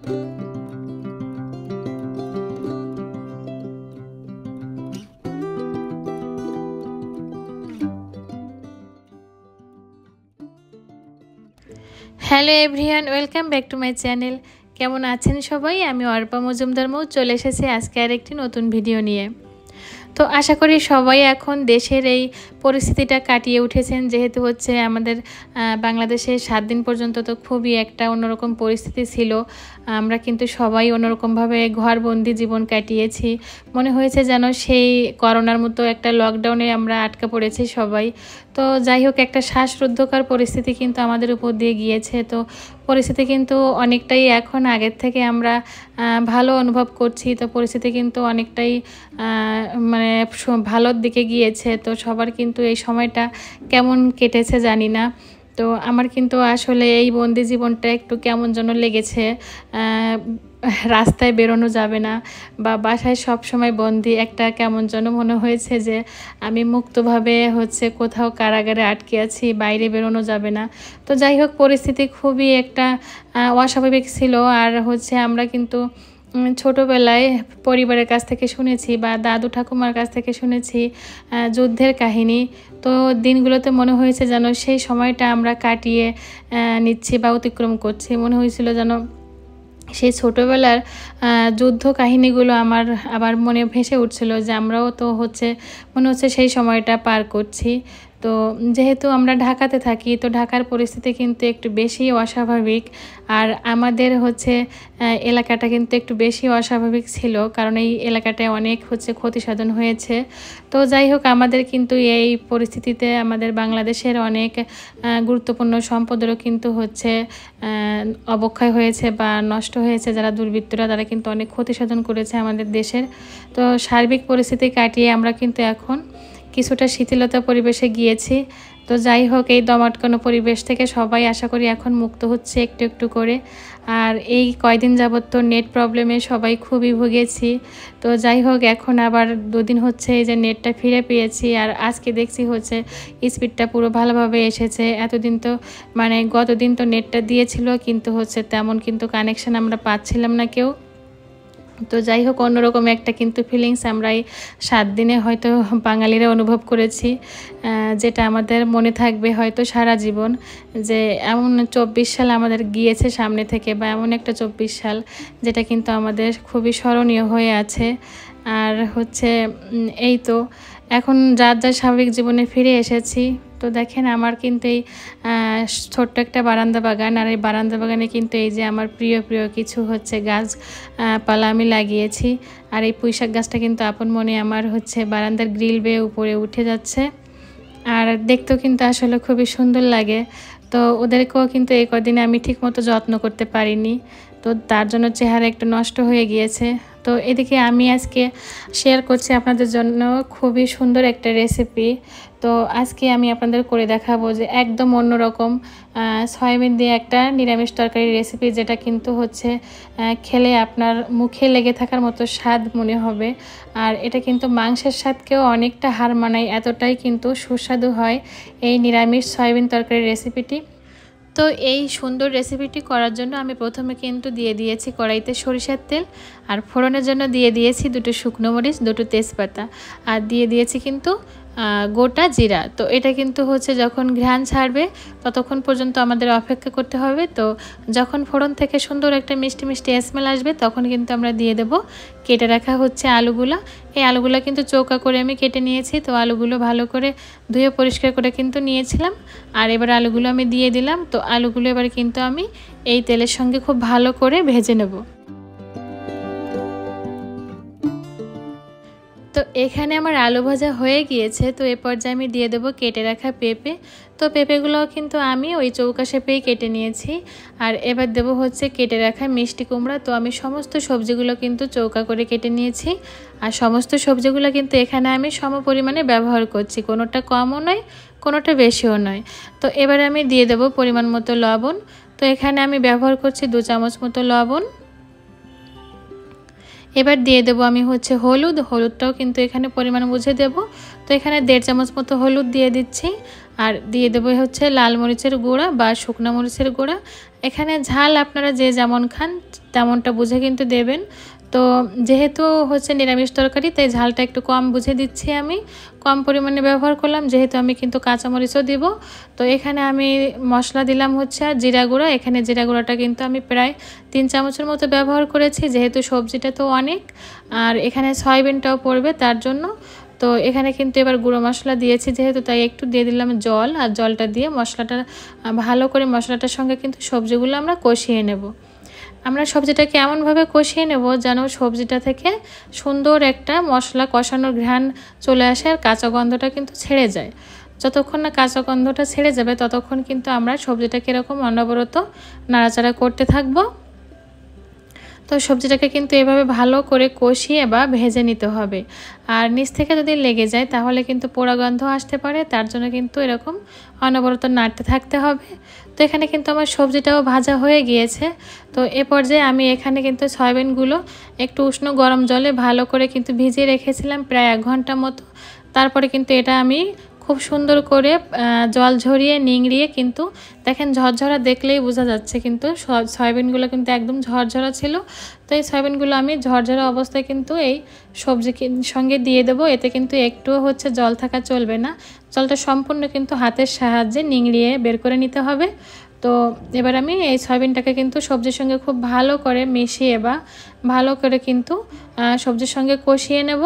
Hello everyone, welcome back to my channel. কেমন আছেন সবাই? আমি অর্পা মজুমদার চলে এসেছি আজকে আরেকটি নতুন ভিডিও নিয়ে। তো আশা করি সবাই এখন দেশের এই পরিস্থিতিটা কাটিয়ে উঠেছেন, যেহেতু হচ্ছে আমাদের বাংলাদেশে 7 দিন পর্যন্ত তো খুবই একটা অন্যরকম পরিস্থিতি ছিল। আমরা কিন্তু সবাই অন্যরকমভাবে ঘরবন্দি জীবন কাটিয়েছি। মনে হয়েছে যেন সেই করোনার মতো একটা লকডাউনে আমরা আটকা পড়েছি সবাই। তো যাই হোক, একটা শ্বাসরুদ্ধকর পরিস্থিতি কিন্তু আমাদের উপর দিয়ে গিয়েছে। তো পরিস্থিতি কিন্তু অনেকটাই এখন আগের থেকে আমরা ভালো অনুভব করছি। তো পরিস্থিতি কিন্তু অনেকটাই মানে ভালোর দিকে গিয়েছে। তো সবার কিন্তু এই সময়টা কেমন কেটেছে জানি না। তো আমার কিন্তু আসলে এই বন্দি জীবনটা একটু কেমন যেন লেগেছে। রাস্তায় বেরোনো যাবে না বা বাসায় সব সময় বন্দি, একটা কেমন যেন মনে হয়েছে যে আমি মুক্তভাবে হচ্ছে কোথাও কারাগারে আটকে আছি, বাইরে বেরোনো যাবে না। তো যাই হোক, পরিস্থিতি খুবই একটা অস্বাভাবিক ছিল। আর হচ্ছে আমরা কিন্তু ছোটোবেলায় পরিবারের কাছ থেকে শুনেছি বা দাদু ঠাকুমার কাছ থেকে শুনেছি যুদ্ধের কাহিনী। তো দিনগুলোতে মনে হয়েছে যেন সেই সময়টা আমরা কাটিয়ে নিচ্ছি বা অতিক্রম করছি। মনে হয়েছিল যেন সেই ছোটোবেলার যুদ্ধ কাহিনীগুলো আমার আবার মনে ভেসে উঠছিল, যে আমরাও তো মনে হচ্ছে সেই সময়টা পার করছি। তো যেহেতু আমরা ঢাকাতে থাকি, তো ঢাকার পরিস্থিতি কিন্তু একটু বেশি অস্বাভাবিক। আর আমাদের এলাকাটা কিন্তু একটু বেশি অস্বাভাবিক ছিল, কারণ এই এলাকাটায় অনেক ক্ষতিসাধন হয়েছে। তো যাই হোক, আমাদের কিন্তু এই পরিস্থিতিতে আমাদের বাংলাদেশের অনেক গুরুত্বপূর্ণ সম্পদেরও কিন্তু অবক্ষয় হয়েছে বা নষ্ট হয়েছে। যারা দুর্বৃত্তরা, তারা কিন্তু অনেক ক্ষতিসাধন করেছে আমাদের দেশের। তো সার্বিক পরিস্থিতি কাটিয়ে আমরা কিন্তু এখন কিছুটা শিথিলতা পরিবেশে গিয়েছি। তো যাই হোক, এই দমাটকানো পরিবেশ থেকে সবাই আশা করি এখন মুক্ত হচ্ছে একটু একটু করে। আর এই কয়দিন যাবত তো নেট প্রবলেমে সবাই খুবই ভুগেছি। তো যাই হোক, এখন আবার 2 দিন হচ্ছে এই যে নেটটা ফিরে পেয়েছি। আর আজকে দেখছি স্পিডটা পুরো ভালোভাবে এসেছে। এতদিন তো গতদিন তো নেটটা দিয়েছিল, কিন্তু তেমন কিন্তু কানেকশন আমরা পাচ্ছিলাম না কেউ। তো যাই হোক, অন্যরকম একটা কিন্তু ফিলিংস আমরা এই 7 দিনে হয়তো বাঙালিরা অনুভব করেছি, যেটা আমাদের মনে থাকবে হয়তো সারা জীবন। যে এমন 24 সাল আমাদের গিয়েছে সামনে থেকে, বা এমন একটা 24 সাল যেটা কিন্তু আমাদের খুবই স্মরণীয় হয়ে আছে। আর এই তো এখন যার যার স্বাভাবিক জীবনে ফিরে এসেছি। তো দেখেন, আমার কিন্তু এই ছোট্ট একটা বারান্দা বাগান। আর এই বারান্দা বাগানে কিন্তু এই যে আমার প্রিয় প্রিয় কিছু গাছপালা আমি লাগিয়েছি। আর এই পুঁইশাক গাছটা কিন্তু আপন মনে আমার বারান্দার গ্রিল বেয়ে উপরে উঠে যাচ্ছে। আর দেখতেও কিন্তু আসলে খুবই সুন্দর লাগে। তো ওদেরকেও কিন্তু এই কদিনে আমি ঠিকমতো যত্ন করতে পারিনি, তো তার জন্য চেহারা একটু নষ্ট হয়ে গিয়েছে। তো এদিকে আমি আজকে শেয়ার করছি আপনাদের জন্য খুবই সুন্দর একটা রেসিপি। তো আজকে আমি আপনাদের করে দেখাবো যে একদম অন্যরকম সয়াবিন দিয়ে একটা নিরামিষ তরকারি রেসিপি, যেটা কিন্তু খেলে আপনার মুখে লেগে থাকার মতো স্বাদ মনে হবে। আর এটা কিন্তু মাংসের স্বাদকেও অনেকটা হার মানায়, এতটাই কিন্তু সুস্বাদু হয় এই নিরামিষ সয়াবিন তরকারি রেসিপিটি। তো এই সুন্দর রেসিপিটি করার জন্য আমি প্রথমে কিন্তু দিয়ে দিয়েছি কড়াইতে সরিষার তেল, আর ফোড়নের জন্য দিয়ে দিয়েছি 2টো শুকনো মরিচ, 2টো তেজপাতা, আর দিয়ে দিয়েছি কিন্তু গোটা জিরা। তো এটা কিন্তু যখন ঘ্রাণ ছাড়বে ততক্ষণ পর্যন্ত আমাদের অপেক্ষা করতে হবে। তো যখন ফোড়ন থেকে সুন্দর একটা মিষ্টি মিষ্টি স্মেল আসবে, তখন কিন্তু আমরা দিয়ে দেব কেটে রাখা আলুগুলো। এই আলুগুলো কিন্তু চৌকা করে আমি কেটে নিয়েছি। তো আলুগুলো ভালো করে ধুয়ে পরিষ্কার করে কিন্তু নিয়েছিলাম। আর এবার আলুগুলো আমি দিয়ে দিলাম। তো আলুগুলো এবার কিন্তু আমি এই তেলের সঙ্গে খুব ভালো করে ভেজে নেব। তো এখানে আমার আলু ভাজা হয়ে গিয়েছে। তো এ পর্যায়ে আমি দিয়ে দেবো কেটে রাখা পেঁপে। তো পেঁপেগুলোও কিন্তু আমি ওই চৌকা শেপেই কেটে নিয়েছি। আর এবার দেবো কেটে রাখা মিষ্টি কুমড়া। তো আমি সমস্ত সবজিগুলো কিন্তু চৌকা করে কেটে নিয়েছি। আর সমস্ত সবজিগুলো কিন্তু এখানে আমি সম পরিমাণে ব্যবহার করছি, কোনোটা কমও নয়, কোনোটা বেশিও নয়। তো এবারে আমি দিয়ে দেবো পরিমাণ মতো লবণ। তো এখানে আমি ব্যবহার করছি 2 চামচ মতো লবণ। এবার দিয়ে দেব আমি হলুদটাও কিন্তু এখানে পরিমাণ বুঝে দেব। তো এখানে 1.5 চামচ মতো হলুদ দিয়ে দিচ্ছি। আর দিয়ে দেবো হচ্ছে লাল মরিচের গুঁড়া বা শুকনো মরিচের গুঁড়া। এখানে ঝাল আপনারা যে যেমন খান তেমনটা বুঝে কিন্তু দেবেন। তো যেহেতু হচ্ছে নিরামিষ তরকারি, তাই ঝালটা একটু কম বুঝে দিচ্ছি, আমি কম পরিমাণে ব্যবহার করলাম, যেহেতু আমি কিন্তু কাঁচামরিচও দিব। তো এখানে আমি মশলা দিলাম হচ্ছে আর জিরা গুঁড়া। এখানে জিরা গুঁড়াটা কিন্তু আমি প্রায় 3 চামচের মতো ব্যবহার করেছি, যেহেতু সবজিটা তো অনেক আর এখানে সয়াবিনটাও পড়বে তার জন্য। তো এখানে কিন্তু এবার গুঁড়ো মশলা দিয়েছি যেহেতু, তাই একটু দিয়ে দিলাম জল। আর জলটা দিয়ে মশলাটা ভালো করে মশলাটার সঙ্গে কিন্তু সবজিগুলো আমরা কষিয়ে নেব। আমরা সবজিটাকে এমনভাবে কষিয়ে নেব যেন সবজিটা থেকে সুন্দর একটা মশলা কষানোর ঘ্রাণ চলে আসে আর কাঁচা গন্ধটা কিন্তু ছেড়ে যায়। যতক্ষণ না কাঁচা গন্ধটা ছেড়ে যাবে ততক্ষণ কিন্তু আমরা সবজিটাকে এরকম অনবরত নাড়াচাড়া করতে থাকবো। তো সবজিটাকে কিন্তু এভাবে ভালো করে কষিয়ে বা ভেজে নিতে হবে। আর নিচ থেকে যদি লেগে যায় তাহলে কিন্তু পোড়া গন্ধ আসতে পারে, তার জন্য কিন্তু এরকম অনবরত নাড়তে থাকতে হবে। তো এখানে কিন্তু আমার সবজিটাও ভাজা হয়ে গিয়েছে। তো এ পর্যায়ে আমি এখানে কিন্তু সয়াবিনগুলো একটু উষ্ণ গরম জলে ভালো করে কিন্তু ভিজিয়ে রেখেছিলাম প্রায় 1 ঘন্টা মতো। তারপরে কিন্তু এটা আমি খুব সুন্দর করে জল ঝরিয়ে নিংড়িয়ে কিন্তু দেখেন ঝরঝরা দেখলেই বোঝা যাচ্ছে কিন্তু সয়াবিনগুলো কিন্তু একদম ঝরঝরা ছিল। তো এই সয়াবিনগুলো আমি ঝরঝরা অবস্থায় কিন্তু এই সবজির সঙ্গে দিয়ে দেবো। এতে কিন্তু একটুও হচ্ছে জল থাকা চলবে না, জলটা সম্পূর্ণ কিন্তু হাতের সাহায্যে নিংড়িয়ে বের করে নিতে হবে। তো এবার আমি এই সয়াবিনটাকে কিন্তু সবজির সঙ্গে খুব ভালো করে মিশিয়ে বা ভালো করে কিন্তু সবজির সঙ্গে কষিয়ে নেব।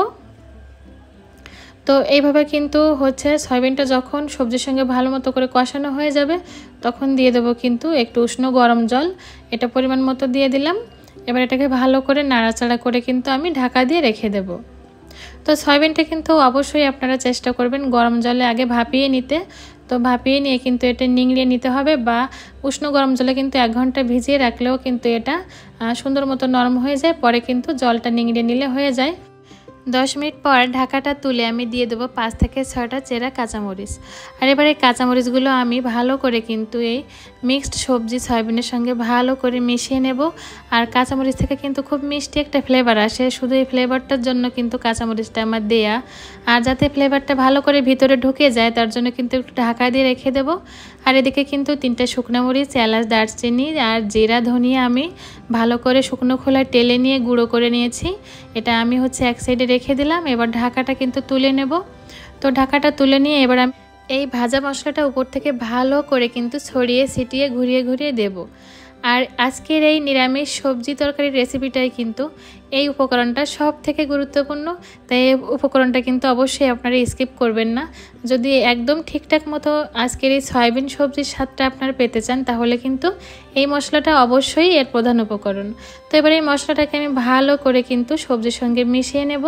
তো এইভাবে কিন্তু হচ্ছে সয়াবিনটা যখন সবজির সঙ্গে ভালো মতো করে কষানো হয়ে যাবে তখন দিয়ে দেবো কিন্তু একটু উষ্ণ গরম জল, এটা পরিমাণ মতো দিয়ে দিলাম। এবার এটাকে ভালো করে নাড়াচাড়া করে কিন্তু আমি ঢাকা দিয়ে রেখে দেব। তো সয়াবিনটা কিন্তু অবশ্যই আপনারা চেষ্টা করবেন গরম জলে আগে ভাপিয়ে নিতে। তো ভাপিয়ে নিয়ে কিন্তু এটা নিংড়িয়ে নিতে হবে, বা উষ্ণ গরম জলে কিন্তু 1 ঘন্টা ভিজিয়ে রাখলেও কিন্তু এটা সুন্দর মতো নরম হয়ে যায়, পরে কিন্তু জলটা নিংড়িয়ে নিলে হয়ে যায়। 10 মিনিট পর ঢাকাটা তুলে আমি দিয়ে দেবো 5 থেকে 6টা চেরা কাঁচামরিচ। আর এবার এই কাঁচামরিচগুলো আমি ভালো করে কিন্তু এই মিক্সড সবজি সয়াবিনের সঙ্গে ভালো করে মিশিয়ে নেব। আর কাঁচামরিচ থেকে কিন্তু খুব মিষ্টি একটা ফ্লেভার আসে, শুধু এই ফ্লেভারটার জন্য কিন্তু কাঁচামরিচটা আমার দেয়া। আর যাতে ফ্লেভারটা ভালো করে ভিতরে ঢুকে যায় তার জন্য কিন্তু একটু ঢাকা দিয়ে রেখে দেবো। আর এদিকে কিন্তু 3টা শুকনো মরিচ, এলাচ, দারচিনি আর জিরা ধনিয়া আমি ভালো করে শুকনো খোলায় টেলে নিয়ে গুঁড়ো করে নিয়েছি। এটা আমি হচ্ছে এক সাইডে রেখে দিলাম। এবার ঢাকাটা কিন্তু তুলে নেব। তো ঢাকাটা তুলে নিয়ে এবার আমি এই ভাজা মশলাটা উপর থেকে ভালো করে কিন্তু ছড়িয়ে ছিটিয়ে ঘুরিয়ে ঘুরিয়ে দেব। আর আজকের এই নিরামিষ সবজি তরকারির রেসিপিটাই কিন্তু এই উপকরণটা সব থেকে গুরুত্বপূর্ণ, তাই এই উপকরণটা কিন্তু অবশ্যই আপনারা স্কিপ করবেন না। যদি একদম ঠিকঠাক মতো আজকের এই সয়াবিন সবজির স্বাদটা আপনারা পেতে চান তাহলে কিন্তু এই মশলাটা অবশ্যই এর প্রধান উপকরণ। তো এবার এই মশলাটাকে আমি ভালো করে কিন্তু সবজির সঙ্গে মিশিয়ে নেব।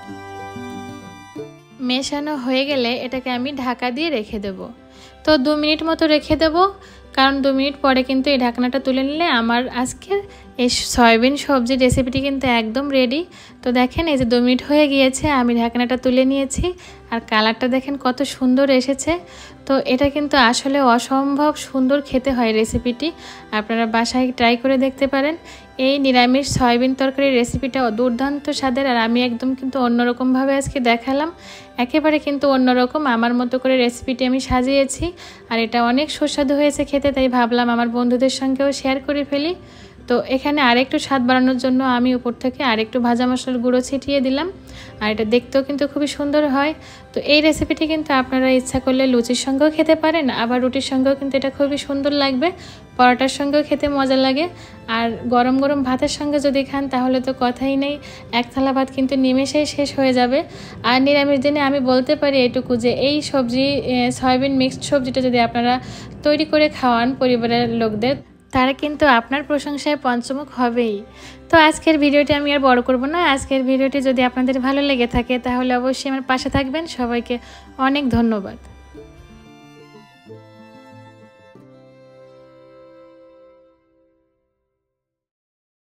মেশানো হয়ে গেলে এটাকে আমি ঢাকা দিয়ে রেখে দেব। তো 2 মিনিট মতো রেখে দেব, কারণ 2 মিনিট পরে কিন্তু এই ঢাকনাটা তুলে নিলে আমার আজকের এই সয়াবিন সবজির রেসিপিটি কিন্তু একদম রেডি। তো দেখেন এই যে 2 মিনিট হয়ে গিয়েছে, আমি ঢাকনাটা তুলে নিয়েছি আর কালারটা দেখেন কত সুন্দর এসেছে। তো এটা কিন্তু আসলে অসম্ভব সুন্দর খেতে হয় রেসিপিটি, আপনারা বাসায় ট্রাই করে দেখতে পারেন। এই নিরামিষ সয়াবিন তরকারির রেসিপিটা দুর্দান্ত স্বাদের, আর আমি একদম কিন্তু অন্যরকমভাবে আজকে দেখালাম, একেবারে কিন্তু অন্যরকম আমার মতো করে রেসিপিটি আমি সাজিয়েছি। আর এটা অনেক সুস্বাদু হয়েছে খেতে, তাই ভাবলাম আমার বন্ধুদের সঙ্গেও শেয়ার করে ফেলি। তো এখানে আরেকটু স্বাদ বাড়ানোর জন্য আমি উপর থেকে আরেকটু ভাজা মশলার গুঁড়ো ছিটিয়ে দিলাম, আর এটা দেখতেও কিন্তু খুবই সুন্দর হয়। তো এই রেসিপিটি কিন্তু আপনারা ইচ্ছা করলে লুচির সঙ্গেও খেতে পারেন, আবার রুটির সঙ্গেও কিন্তু এটা খুবই সুন্দর লাগবে, পরোটার সঙ্গেও খেতে মজা লাগে। আর গরম গরম ভাতের সঙ্গে যদি খান তাহলে তো কথাই নেই, 1 থালা ভাত কিন্তু নিমেষেই শেষ হয়ে যাবে। আর নিরামিষ দিনে আমি বলতে পারি এটুকু যে এই সবজি সয়াবিন মিক্সড সবজিটা যদি আপনারা তৈরি করে খাওয়ান পরিবারের লোকদের, তারা কিন্তু আপনার প্রশংসায় পঞ্চমুখ হবেই। তো আজকের ভিডিওটি আমি আর বড় করব না। আজকের ভিডিওটি যদি আপনাদের ভালো লেগে থাকে তাহলে অবশ্যই আমার পাশে থাকবেন। সবাইকে অনেক ধন্যবাদ।